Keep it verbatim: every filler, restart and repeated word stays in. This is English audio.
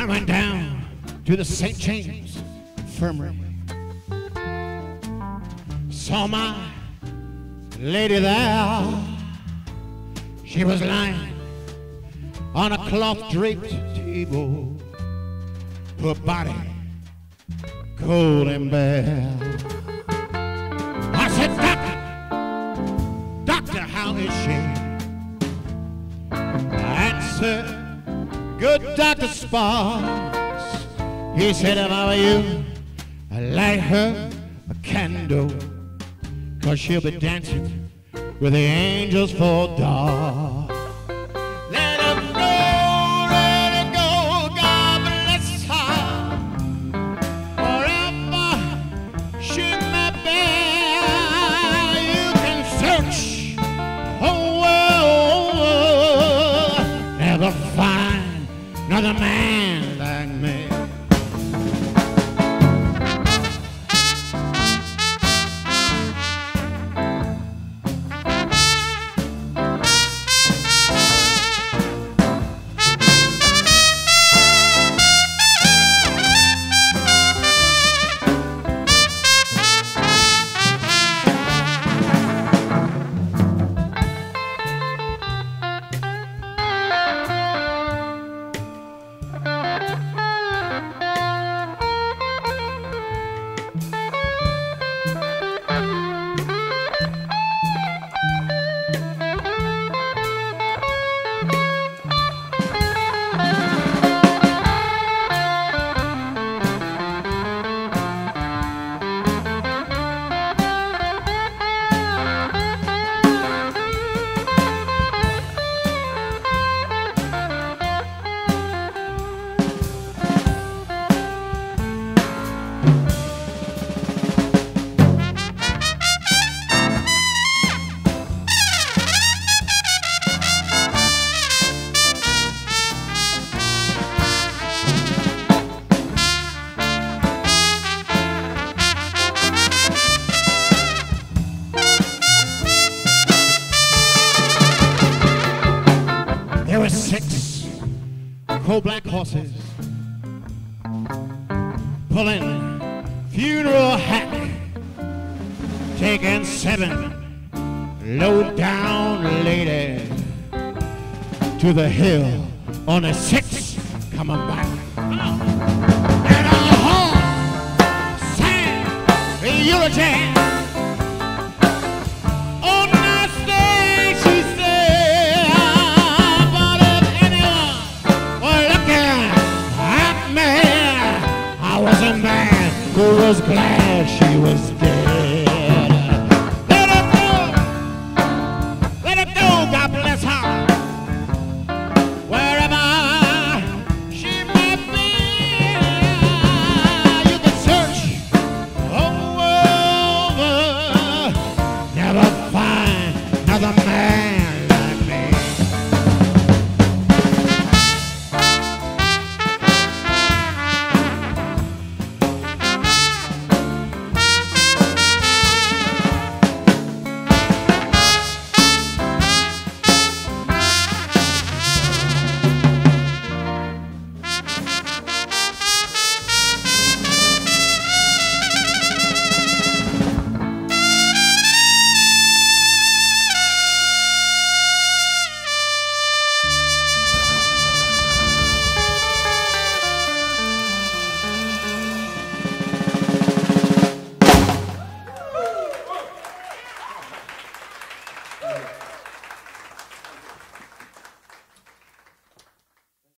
went down to the Saint James Infirmary. Saw my lady there. She was lying on a cloth-draped table, her body cold and bare. I said, Doctor, Doctor, how is she? Answered, good Doctor Sparks. He said, if I were you, I'd light her a candle, 'cause she'll be dancing with the angels for dark. Let her go, let her go, God bless her, wherever she may be. You can search the world, never find another man like me. There were six coal-black horses pulling funeral hack, taking seven low-down ladies to the hill on the six coming back. And a horn sang a eulogy. Who was glad she was dead. Let her go, let her go, God bless her, wherever she may be. You can search all over, never find another man